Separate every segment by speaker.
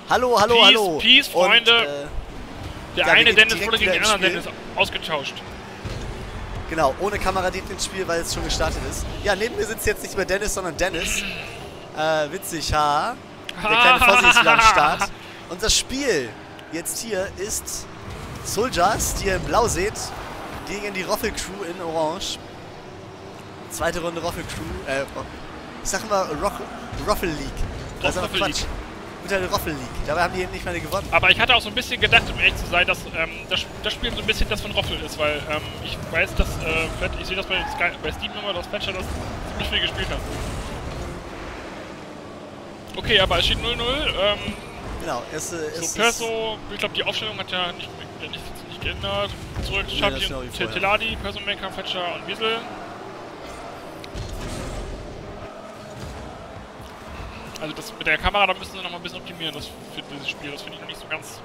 Speaker 1: Hallo, hallo,
Speaker 2: Peace,
Speaker 1: hallo.
Speaker 2: Peace, Freunde. Der
Speaker 1: ja,
Speaker 2: eine Dennis
Speaker 1: direkt
Speaker 2: wurde gegen den
Speaker 1: wieder
Speaker 2: anderen
Speaker 1: ins
Speaker 2: Dennis ausgetauscht.
Speaker 1: Genau, ohne Kameradienst ins Spiel, weil es schon gestartet ist. Ja, neben mir sitzt jetzt nicht mehr Dennis, sondern Dennis. Witzig, ha. Der kleine Fossi ist wieder am Start. Unser Spiel jetzt hier ist Soldiers, die ihr in Blau seht, gegen die Roffel Crew in Orange. Zweite Runde Roffel Crew. Ich sag immer Roffel League. Das ist aber Quatsch. Gute Roffel League. Dabei haben die eben nicht mal gewonnen.
Speaker 2: Aber ich hatte auch so ein bisschen gedacht, um ehrlich zu sein, dass das Spiel so ein bisschen das von Roffel ist, weil ich weiß, dass ich sehe das bei Steam immer, dass Fletcher das ziemlich viel gespielt hat. Okay, aber es steht 0-0.
Speaker 1: Genau,
Speaker 2: so Perso, ich glaube die Aufstellung hat ja nicht geändert. Zurück Champion, Teladi, Perso Maker, Fletcher und Wiesel. Also das mit der Kamera, da müssen sie noch mal ein bisschen optimieren, das für dieses Spiel. Das finde ich noch nicht so ganz...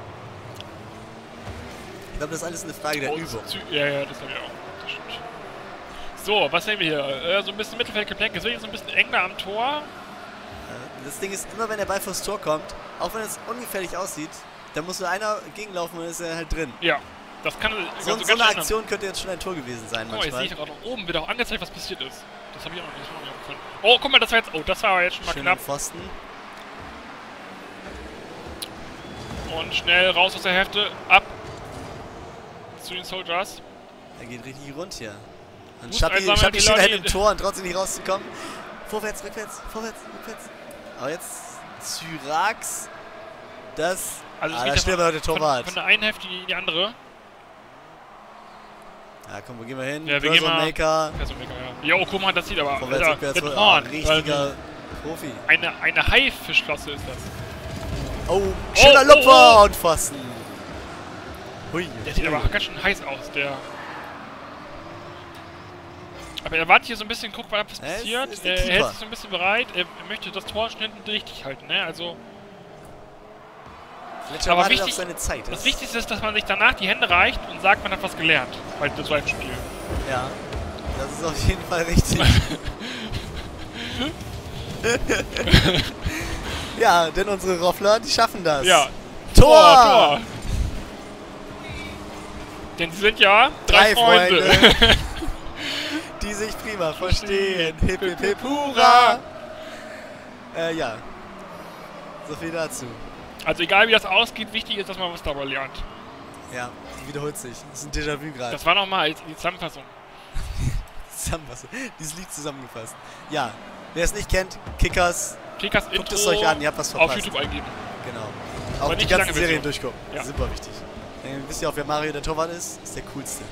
Speaker 1: Ich glaube, das ist alles eine Frage der Übung.
Speaker 2: Ja, das habe ich auch. Das stimmt. So, was sehen wir hier? So ein bisschen Mittelfeldgeplänke. Es wird jetzt so ein bisschen enger am Tor.
Speaker 1: Das Ding ist, immer wenn der Ball vors Tor kommt, auch wenn es ungefährlich aussieht, dann muss nur einer gegenlaufen und dann ist er halt drin.
Speaker 2: Ja, das kann
Speaker 1: so eine Aktion könnte jetzt schon ein Tor gewesen sein manchmal.
Speaker 2: Jetzt sehe ich gerade noch oben, wird auch angezeigt, was passiert ist. Das habe ich auch noch nicht gefunden. Oh, guck mal, das war jetzt... Oh, das war jetzt schon mal knapp.
Speaker 1: Pfosten.
Speaker 2: Und schnell raus aus der Hälfte, ab zu den Soldiers.
Speaker 1: Er geht richtig rund hier. Und Schappi steht da hinten im Tor und trotzdem nicht rauszukommen. Vorwärts, rückwärts, vorwärts, rückwärts. Aber jetzt Syrax. Das...
Speaker 2: Also
Speaker 1: da steht aber heute Torwart.
Speaker 2: Von der einen Hälfte in die andere.
Speaker 1: Ja, komm, wo gehen wir hin?
Speaker 2: Ja, wir gehen mal...
Speaker 1: Maker.
Speaker 2: Ja. Jo, guck mal, das sieht aber...
Speaker 1: Vorwärts, rückwärts, richtiger Profi.
Speaker 2: Eine Haifischklasse ist das.
Speaker 1: Oh, schöner Lupfer und Pfosten. Hui.
Speaker 2: Der sieht aber ganz schön heiß aus, der... Aber er wartet hier so ein bisschen, guckt, was passiert. Er hält sich so ein bisschen bereit. Er möchte das Tor schnell richtig halten, ne? Also...
Speaker 1: Aber wichtig, auf seine Zeit.
Speaker 2: Das Wichtigste ist, dass man sich danach die Hände reicht und sagt, man hat was gelernt bei so einem Spiel.
Speaker 1: Ja, das ist auf jeden Fall richtig. Ja, denn unsere Roffler, die schaffen das.
Speaker 2: Ja.
Speaker 1: Tor!
Speaker 2: Denn sie sind ja drei Freunde.
Speaker 1: Die sich prima verstehen. Hip hip hip hurra! Ja. So viel dazu.
Speaker 2: Also egal wie das ausgeht, wichtig ist, dass man was dabei lernt.
Speaker 1: Ja, wiederholt sich. Das ist ein Déjà-vu gerade.
Speaker 2: Das war nochmal die Zusammenfassung.
Speaker 1: Dieses Lied zusammengefasst. Ja, wer es nicht kennt, Kickers
Speaker 2: Intro,
Speaker 1: guckt es euch an, ihr habt was verpasst.
Speaker 2: auf YouTube eingeben.
Speaker 1: Genau. Auch die ganzen Serien durchgucken. Ja. Super wichtig. Dann wisst ihr auch, wer Mario der Torwart ist der coolste.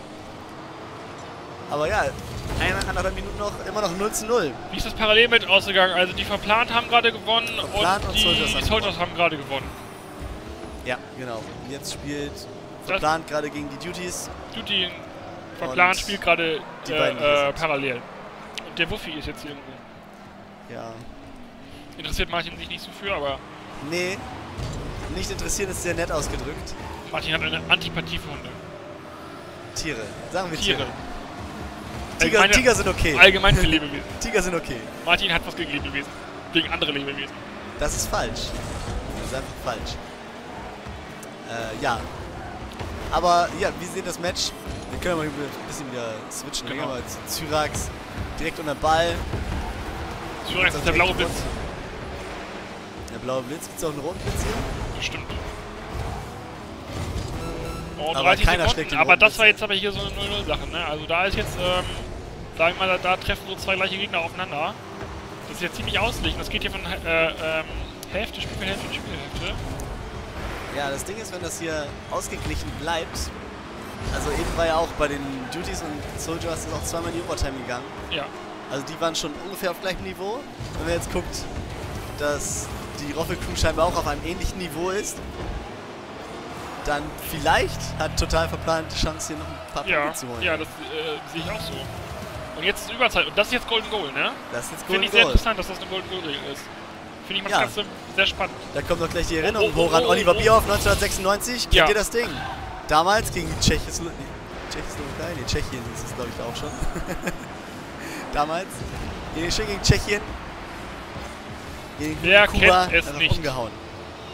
Speaker 1: Aber ja, 1,5 Minuten noch, immer noch 0:0.
Speaker 2: Wie ist das parallel mit ausgegangen? Also die Verplant haben gerade gewonnen und die Soldiers haben gerade gewonnen.
Speaker 1: Ja, genau. Und jetzt spielt Verplant gerade gegen die Duties.
Speaker 2: Verplant spielt gerade parallel. Und der Wuffi ist jetzt hier irgendwo.
Speaker 1: Ja.
Speaker 2: Interessiert Martin sich nicht so für, aber...
Speaker 1: Nee, nicht interessiert ist sehr nett ausgedrückt.
Speaker 2: Martin hat eine Antipathie für Hunde.
Speaker 1: Tiere. Sagen wir
Speaker 2: Tiere.
Speaker 1: Tiger sind okay.
Speaker 2: Allgemein für Lebewesen.
Speaker 1: Tiger sind okay.
Speaker 2: Martin hat was gegen Lebewesen. Gegen andere Lebewesen.
Speaker 1: Das ist falsch. Das ist einfach falsch. Ja. Aber ja, wir sehen das Match. Wir können mal ein bisschen wieder switchen.
Speaker 2: Genau.
Speaker 1: Aber Syrax direkt unter Ball.
Speaker 2: Syrax ist der blaue Blitz.
Speaker 1: Der blaue Blitz. Gibt es auch einen roten Blitz hier?
Speaker 2: Bestimmt. Oh,
Speaker 1: aber keiner steckt
Speaker 2: aber das war jetzt aber hier so eine 0-0-Sache, ne? Also da ist jetzt, sagen wir mal, da treffen so zwei gleiche Gegner aufeinander. Das ist jetzt ziemlich ausgeglichen. Das geht hier von Hälfte, Spielhälfte, Spielhälfte.
Speaker 1: Ja, das Ding ist, wenn das hier ausgeglichen bleibt, also eben war ja auch bei den Duties und Soldiers ist auch zweimal in die Overtime gegangen.
Speaker 2: Ja.
Speaker 1: Also die waren schon ungefähr auf gleichem Niveau. Wenn man jetzt guckt, dass die Roffel Crew scheinbar auch auf einem ähnlichen Niveau ist, dann vielleicht hat Total Verplant die Chance, hier noch ein paar Punkte zu holen.
Speaker 2: Ja, das sehe ich auch so. Und jetzt ist Überzeit. Und das ist jetzt Golden Goal, ne?
Speaker 1: Das ist jetzt Golden Goal.
Speaker 2: Finde ich sehr interessant, dass das eine Golden Goal-Regel ist. Finde ich mal das Ganze sehr spannend.
Speaker 1: Da kommt doch gleich die Erinnerung hoch an Oliver Bierhoff 1996. Kennt ihr das Ding? Damals gegen die Tschechoslowakei? Ne, Tschechien ist es, glaube ich, auch schon. Damals. Gegen Tschechien. Gegen Kuba einfach umgehauen.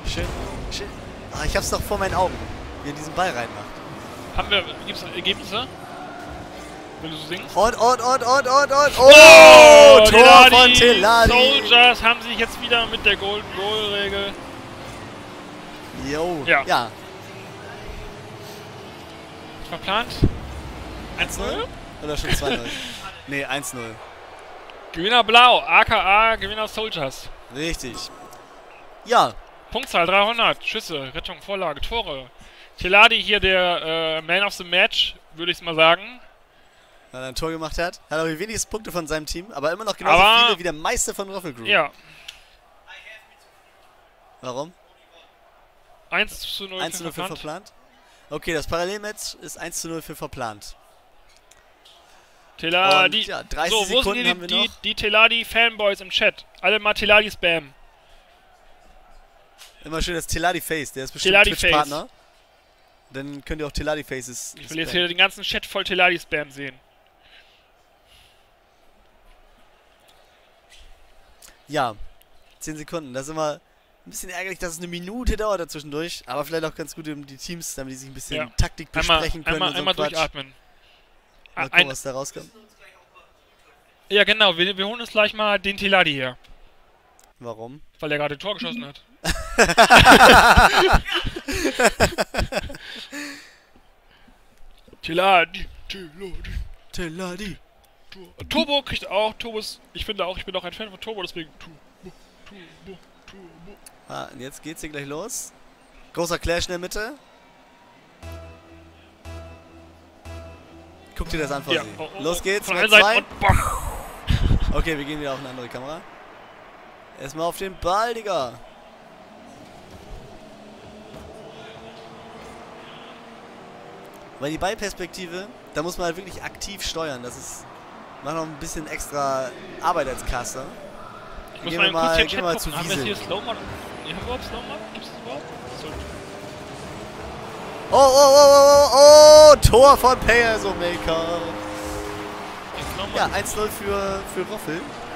Speaker 1: Schön. Ah, ich hab's doch vor meinen Augen, wie er diesen Ball reinmacht.
Speaker 2: Gibt's Ergebnisse? Wenn du so singst?
Speaker 1: Und. Oh, Tor
Speaker 2: Teladi,
Speaker 1: von Teladi.
Speaker 2: Soldiers haben sich jetzt wieder mit der Golden Goal Regel.
Speaker 1: Jo.
Speaker 2: Ja.
Speaker 1: Ja.
Speaker 2: Verplant? 1-0?
Speaker 1: Oder schon 2-0? Nee, 1-0.
Speaker 2: Gewinner Blau, aka Gewinner Soldiers.
Speaker 1: Richtig. Ja.
Speaker 2: Punktzahl 300, Schüsse, Rettung, Vorlage, Tore. Teladi hier der Man of the Match, würde ich mal sagen.
Speaker 1: Weil er ein Tor gemacht hat. Hat auch die wenigsten Punkte von seinem Team, aber immer noch genauso viele wie der Meister von Roffel Group.
Speaker 2: Ja.
Speaker 1: Warum?
Speaker 2: 1:0
Speaker 1: für verplant. Okay, das Parallelmatch ist 1:0 für verplant.
Speaker 2: Teladi.
Speaker 1: Ja, 30
Speaker 2: so, wo
Speaker 1: Sekunden haben wir
Speaker 2: sind
Speaker 1: noch.
Speaker 2: die Teladi-Fanboys im Chat? Alle mal Teladi spammen.
Speaker 1: Immer schön das Teladi Face, der ist bestimmt
Speaker 2: Teladi
Speaker 1: Twitch-Partner. Dann könnt ihr auch Teladi Faces.
Speaker 2: Ich will jetzt hier den ganzen Chat voll Teladi-Spam sehen.
Speaker 1: Ja, 10 Sekunden. Das ist immer ein bisschen ärgerlich, dass es eine Minute dauert dazwischendurch. Aber vielleicht auch ganz gut um die Teams, damit die sich ein bisschen Taktik besprechen können.
Speaker 2: Einmal durchatmen.
Speaker 1: Mal gucken, was da rauskommt.
Speaker 2: Ja, genau. Wir holen uns gleich mal den Teladi hier.
Speaker 1: Warum?
Speaker 2: Weil er gerade ein Tor geschossen hat. Teladi. Turbo kriegt auch. Ich bin auch ein Fan von Turbo, deswegen Turbo.
Speaker 1: Ah, und jetzt geht's hier gleich los. Großer Clash in der Mitte. Guck dir das an, Fossi.
Speaker 2: Ja.
Speaker 1: Los geht's,
Speaker 2: von
Speaker 1: mit
Speaker 2: allen
Speaker 1: 2.
Speaker 2: Seiten und bam.
Speaker 1: Okay, wir gehen wieder auf eine andere Kamera. Erstmal auf den Ball, Digga. Weil die Ballperspektive, da muss man halt wirklich aktiv steuern. Das ist, macht noch ein bisschen extra Arbeit als Caster.
Speaker 2: Ich muss mal kurz hier
Speaker 1: mal
Speaker 2: gucken. Haben wir hier Slow-Mo? Haben wir überhaupt Slow-Mo? Gibt's das überhaupt?
Speaker 1: Oh, Tor von Pearso Maker. Ja, 1:0 für Roffel.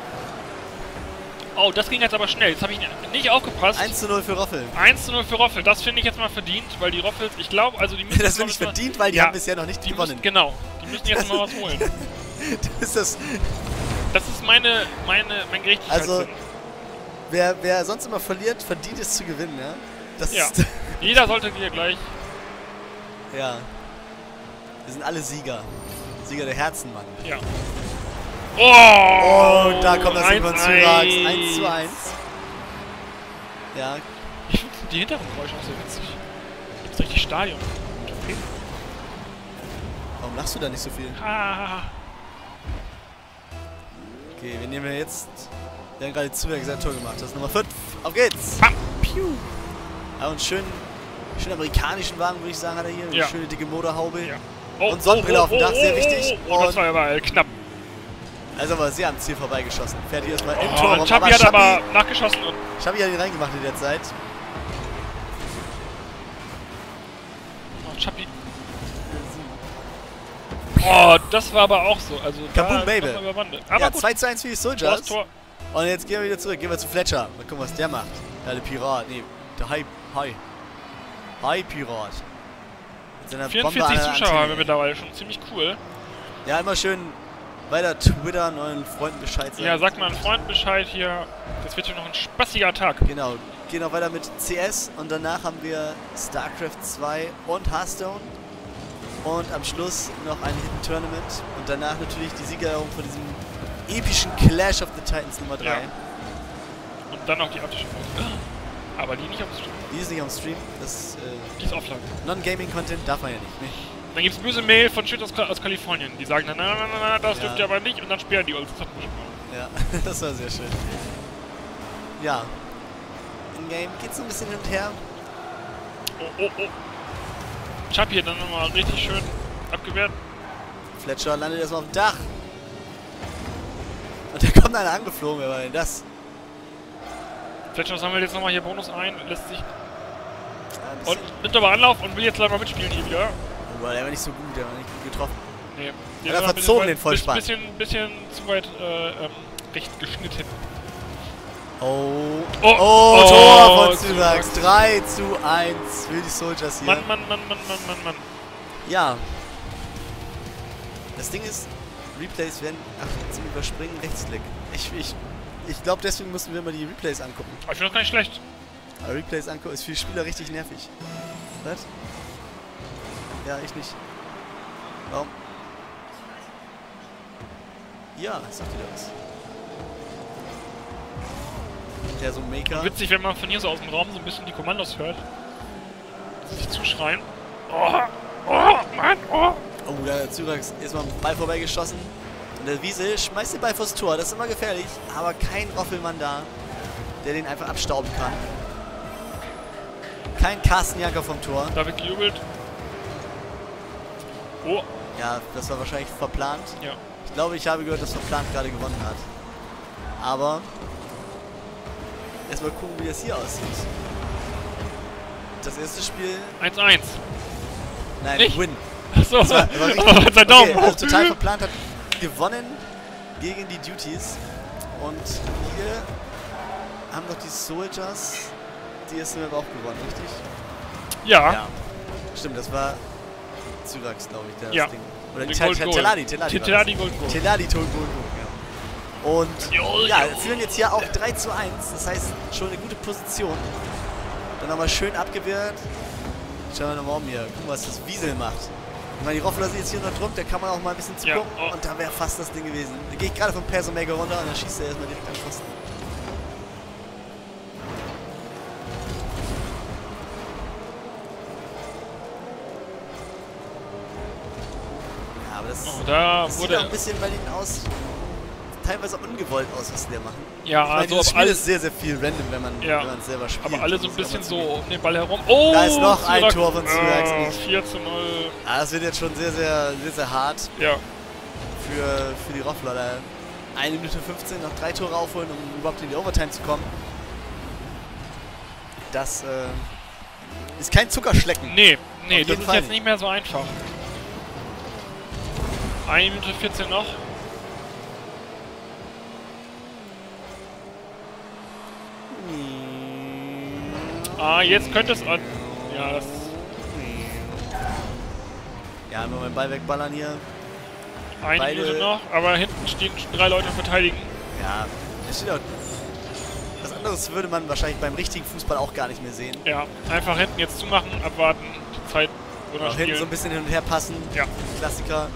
Speaker 2: Oh, das ging jetzt aber schnell. Jetzt habe ich nicht aufgepasst.
Speaker 1: 1:0 für Roffel.
Speaker 2: 1:0 für Roffel. Das finde ich jetzt mal verdient, weil die Roffels, ich glaube, also die müssen...
Speaker 1: Das finde ich verdient, weil die haben bisher noch nicht gewonnen.
Speaker 2: Genau. Die müssen jetzt mal was holen.
Speaker 1: Das ist
Speaker 2: mein Gerechtigkeitssinn.
Speaker 1: Also, wer sonst immer verliert, verdient es zu gewinnen, ja? Das ist
Speaker 2: jeder sollte hier gleich...
Speaker 1: Ja. Wir sind alle Sieger. Sieger der Herzen, Mann.
Speaker 2: Ja. Oh!
Speaker 1: Und da kommt das Ding von Syrax. 1:1. Ja.
Speaker 2: Ich finde die Hintergrundgeräusche auch so witzig. Gibt's richtig Stadion. Okay.
Speaker 1: Warum lachst du da nicht so viel? Okay, wir nehmen jetzt... Wir haben gerade Zuberg sein Tor gemacht. Das ist Nummer 5. Auf geht's!
Speaker 2: Bam! Piu!
Speaker 1: Ja, und schön amerikanischen Wagen, würde ich sagen, hat er hier. Eine schöne dicke Motorhaube.
Speaker 2: Ja. Oh,
Speaker 1: und Sonnenbrille auf dem Dach, sehr wichtig.
Speaker 2: Oh, das war aber knapp.
Speaker 1: Also aber sehr am Ziel vorbeigeschossen. Fährt hier erstmal im Tor rum.
Speaker 2: Chapi hat aber nachgeschossen und...
Speaker 1: Chapi hat ihn reingemacht in der Zeit.
Speaker 2: Oh, Chapi. Oh, das war aber auch so. Also
Speaker 1: Kaboom, Baby.
Speaker 2: Aber
Speaker 1: ja,
Speaker 2: gut.
Speaker 1: 2:1 für die Soldiers.
Speaker 2: Tor.
Speaker 1: Und jetzt gehen wir wieder zurück. Gehen wir zu Fletcher. Mal gucken, was der macht. Der Pirat. Nee, der Pirat.
Speaker 2: 44 Zuschauer haben wir mittlerweile schon. Ziemlich cool.
Speaker 1: Ja, immer schön weiter Twitter, neuen Freunden Bescheid sagen.
Speaker 2: Ja, sagt mal einen Freund Bescheid hier. Das wird hier noch ein spaßiger Tag.
Speaker 1: Genau. Gehen auch weiter mit CS und danach haben wir StarCraft 2 und Hearthstone. Und am Schluss noch ein Hidden Tournament. Und danach natürlich die Siegerehrung von diesem epischen Clash of the Titans Nummer 3.
Speaker 2: Ja. Und dann noch die optische Pause. Aber die nicht am Stream.
Speaker 1: Die ist nicht am Stream. Das,
Speaker 2: die ist offline.
Speaker 1: Non-Gaming-Content darf man ja nicht. Nee.
Speaker 2: Dann gibt es böse Mail von Shit aus Kalifornien. Die sagen dann, na, das dürft ihr aber nicht. Und dann sperren die uns.
Speaker 1: Ja, das war sehr schön. Ja. In-game geht's ein bisschen hin und her.
Speaker 2: Oh. Chapi hier dann nochmal richtig schön abgewehrt.
Speaker 1: Fletcher landet erstmal auf dem Dach. Und da kommt einer angeflogen, wer war denn das?
Speaker 2: Fletcher sammelt jetzt nochmal hier Bonus ein, lässt sich... und nimmt aber Anlauf und will jetzt gleich mal mitspielen hier wieder.
Speaker 1: Aber der war nicht so gut, der war nicht gut getroffen.
Speaker 2: Nee.
Speaker 1: Der hat verzogen den Vollspann.
Speaker 2: Bisschen zu weit recht geschnitten.
Speaker 1: Tor von Syrax. 3:1 für die Soldiers hier.
Speaker 2: Mann.
Speaker 1: Ja. Das Ding ist, Replays werden zum Überspringen Rechtsklick. Ich glaube, deswegen mussten wir mal die Replays angucken.
Speaker 2: Aber ich finde das gar nicht schlecht.
Speaker 1: Aber Replays angucken ist für die Spieler richtig nervig. Was? Ja, ich nicht. Warum? Ja, sagt wieder was. Ja, so ein Maker.
Speaker 2: Witzig, wenn man von hier so aus dem Raum so ein bisschen die Kommandos hört. Sich zuschreien. Oh, Mann.
Speaker 1: Oh, der Syrax ist mal am Ball vorbeigeschossen. Und der Wiesel schmeißt den Ball vors Tor. Das ist immer gefährlich. Aber kein Roffelmann da, der den einfach abstauben kann. Kein Carsten Janker vom Tor.
Speaker 2: Da wird gejubelt. Oh.
Speaker 1: Ja, das war wahrscheinlich verplant.
Speaker 2: Ja.
Speaker 1: Ich glaube, ich habe gehört, dass verplant gerade gewonnen hat. Aber erstmal gucken, wie es hier aussieht. Das erste Spiel...
Speaker 2: 1:1.
Speaker 1: Nein,
Speaker 2: Nicht?
Speaker 1: Win.
Speaker 2: Achso,
Speaker 1: Das war richtig.
Speaker 2: sein Daumen
Speaker 1: Okay,
Speaker 2: hoch.
Speaker 1: also total verplant, hat gewonnen gegen die Duties. Und hier haben doch die Soldiers die erste Map auch gewonnen, richtig?
Speaker 2: Ja.
Speaker 1: Stimmt, das war Syrax, glaube ich,
Speaker 2: Ja.
Speaker 1: das Ding. Oder
Speaker 2: Teladi Golden Goal.
Speaker 1: Teladi Golden Goal, ja. Und ja, führen jetzt hier auch 3:1. Das heißt, schon eine gute Position. Dann nochmal schön abgewehrt. Schauen wir nochmal um hier. Gucken, was das Wiesel macht. Ich meine, die Roffler sind jetzt hier unter Druck, da kann man auch mal ein bisschen zugucken.
Speaker 2: Ja,
Speaker 1: Und da wäre fast das Ding gewesen. Da gehe ich gerade vom Perso-Maker runter und dann schießt er erstmal direkt an den Pfosten. Ja, aber das sieht auch ein bisschen bei denen aus, teilweise ungewollt aus, was die da machen.
Speaker 2: Ja,
Speaker 1: ich meine,
Speaker 2: also
Speaker 1: dieses Spiel ist sehr, sehr viel random, wenn man es selber spielt.
Speaker 2: Aber alle so ein bisschen so um den Ball herum. Oh,
Speaker 1: da ist noch ein Tor von Syrax.
Speaker 2: 4:0.
Speaker 1: Ah, das wird jetzt schon sehr, sehr, sehr, sehr hart.
Speaker 2: Ja.
Speaker 1: Für die Roffler. Da 1 Minute 15 noch 3 Tore aufholen, um überhaupt in die Overtime zu kommen. Das ist kein Zuckerschlecken.
Speaker 2: Nee, das ist
Speaker 1: Fall
Speaker 2: jetzt nicht mehr so einfach. 1 Minute 14 noch. Ah, jetzt könnte es an. Ja, das.
Speaker 1: Ja, nur meinen Ball wegballern hier.
Speaker 2: Eine Minute noch, aber hinten stehen schon 3 Leute verteidigen.
Speaker 1: Ja, es steht auch. Was anderes würde man wahrscheinlich beim richtigen Fußball auch gar nicht mehr sehen.
Speaker 2: Ja, einfach hinten jetzt zumachen, abwarten, die Zeit oder
Speaker 1: auch hinten so ein bisschen hin und her passen.
Speaker 2: Ja.
Speaker 1: Klassiker.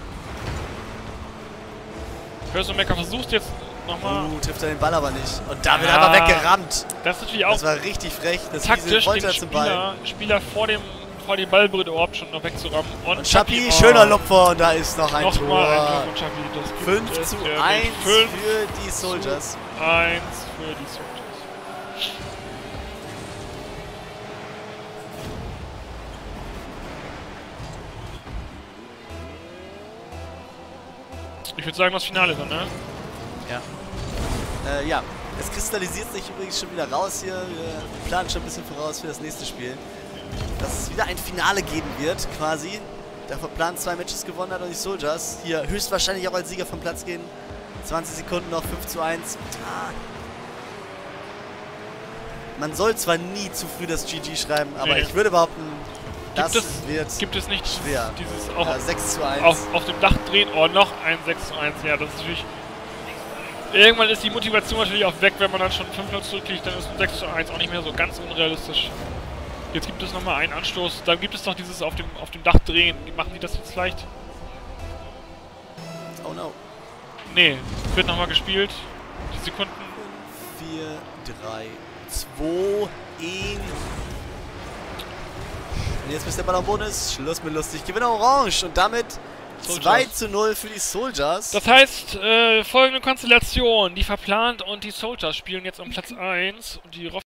Speaker 2: Perso-Maker versucht jetzt nochmal.
Speaker 1: Trifft er den Ball aber nicht. Und da wird er einfach weggerammt.
Speaker 2: Das ist natürlich auch.
Speaker 1: Das war richtig frech. Das
Speaker 2: taktisch
Speaker 1: wollte
Speaker 2: den
Speaker 1: zum Ball.
Speaker 2: Spieler vor dem Ballbrille überhaupt schon noch wegzurammen.
Speaker 1: Und Schappi, schöner Lupfer und da ist noch ein Tor.
Speaker 2: Nochmal ein Tor von Schappi.
Speaker 1: 5:1 für die Soldiers.
Speaker 2: 1 für die Soldiers. Ich würde sagen, das Finale dann, ne?
Speaker 1: Ja. Ja. Es kristallisiert sich übrigens schon wieder raus hier. Wir planen schon ein bisschen voraus für das nächste Spiel. Dass es wieder ein Finale geben wird, quasi. Der verplant 2 Matches gewonnen hat und die Soldiers hier höchstwahrscheinlich auch als Sieger vom Platz gehen. 20 Sekunden noch, 5:1. Man soll zwar nie zu früh das GG schreiben, aber ich würde behaupten,
Speaker 2: gibt es nicht
Speaker 1: schwer.
Speaker 2: Dieses auch
Speaker 1: 6:1.
Speaker 2: Auf dem Dach drehen, noch ein 6:1. Ja, das ist natürlich. Irgendwann ist die Motivation natürlich auch weg, wenn man dann schon 5:0 zurückliegt, dann ist ein 6:1 auch nicht mehr so ganz unrealistisch. Jetzt gibt es nochmal einen Anstoß, dann gibt es noch dieses auf dem Dach drehen. Machen die das jetzt leicht?
Speaker 1: Oh no.
Speaker 2: Nee, wird nochmal gespielt. Die Sekunden.
Speaker 1: 4, 3, 2, 1. Und jetzt bis der Ball am Boden ist, Schluss mit lustig. Gewinner Orange und damit 2:0 für die Soldiers.
Speaker 2: Das heißt, folgende Konstellation. Die Verplant und die Soldiers spielen jetzt um Platz 1 und die